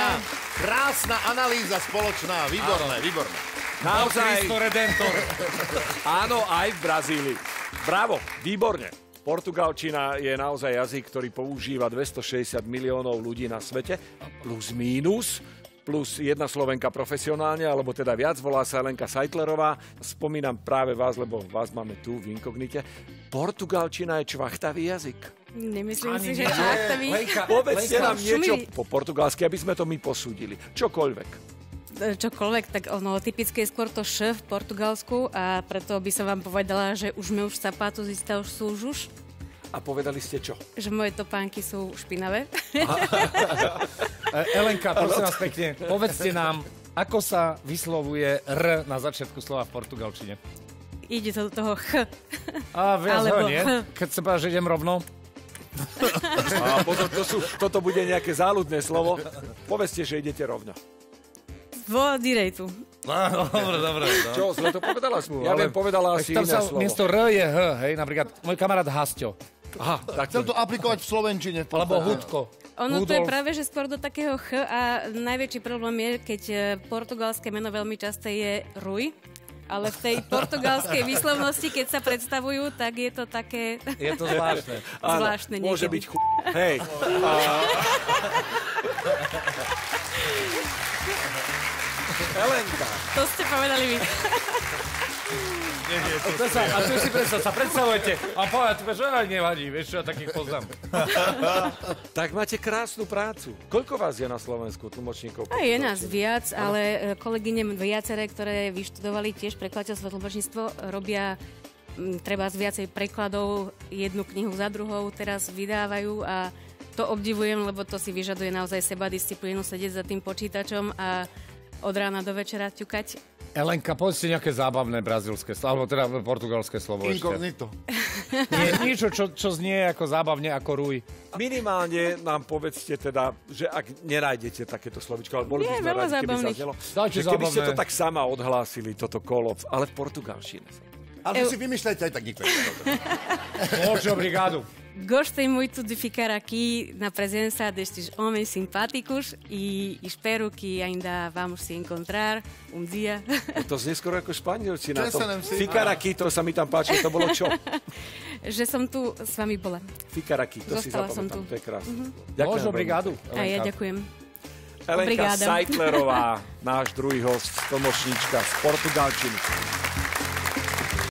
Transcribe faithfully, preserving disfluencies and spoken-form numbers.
krásna, krásna analýza spoločná. Výborné, výborné. Naozaj. Áno, aj v Brazílii. Bravo, výborne. Portugalčina je naozaj jazyk, ktorý používa dvestošesťdesiat miliónov ľudí na svete, plus mínus, plus jedna Slovenka profesionálne, alebo teda viac, volá sa Elenka Sajtlerová. Spomínam práve vás, lebo vás máme tu v inkognite. Portugalčina je čvachtavý jazyk. Nemyslím si, že čvachtavý. Povedzte nám niečo po portugalsky, aby sme to my posúdili. Čokoľvek. Čokoľvek, tak ono typické je skôr to š v Portugalsku a preto by som vám povedala, že už sme už sapatos está už súžuš. A povedali ste čo? Že moje topánky sú špinavé. Elenka, prosím vás pekne, povedzte nám, ako sa vyslovuje R na začiatku slova v portugalčine? Ide to do toho ch. A viac ho nie? Ch. Keď sa povedal, že idem rovno? A pozor, to sú, toto bude nejaké záľudné slovo. Povedzte, že idete rovno. Vo direitu. No, dobre, dobre. No. Čo, zle to povedala? Ja viem, povedala asi iné slovo. Miesto R je H, hej, napríklad môj kamarát Hasťo. Aha, tak chcel to aplikovať v slovenčine. Alebo Hudko. Ono to je práve, že skôr do takého ch a najväčší problém je, keď portugalské meno veľmi často je Rui, ale v tej portugalskej výslovnosti, keď sa predstavujú, tak je to také... Je to zvláštne. Zvláštne niekedy. Môže byť ch... Hej. A... Elenka. To ste povedali vy. Nie, nie, to to sa, a tu si predstav, sa predstavujete a povedať, že aj nevadí, vieš čo, ja takých poznám. Tak máte krásnu prácu. Koľko vás je na Slovensku tlmočníkov? A je nás viac, ale kolegyne viaceré, ktoré vyštudovali tiež prekladateľstvo, tlmočníctvo, robia m, treba z viacej prekladov, jednu knihu za druhou, teraz vydávajú a to obdivujem, lebo to si vyžaduje naozaj sebadisciplínu, sedieť za tým počítačom a od rána do večera ťukať. Elenka, povedzte nejaké zábavné brazílske slovo, alebo teda portugalské slovo ešte. Inkognito. Nie, niečo, čo, čo znie ako zábavne, ako Rui. Minimálne nám povedzte teda, že ak nenájdete takéto slovičko, ale boli by sme rádi, keby zaznelo. Že keby ste to tak sama odhlásili, toto kolo, ale v portugalčine. Ale vy si vymýšľajte aj tak nikto. Muito obrigado. Gostei muito de ficar aqui na presença destes homens simpáticos e espero que ainda vamos se encontrar um dia. To znie skoro ako španielčina. Ficar aqui, to sa mi tam páči, to bolo čo? Že som tu s vami bola. Ficar aqui, to si Zostala som zapamätám, tu. to je krásne. Mm-hmm. Muito obrigado. A ja ďakujem. Elenka Obrigada. Sajtlerová, náš druhý host, tlmočníčka z portugalčiny.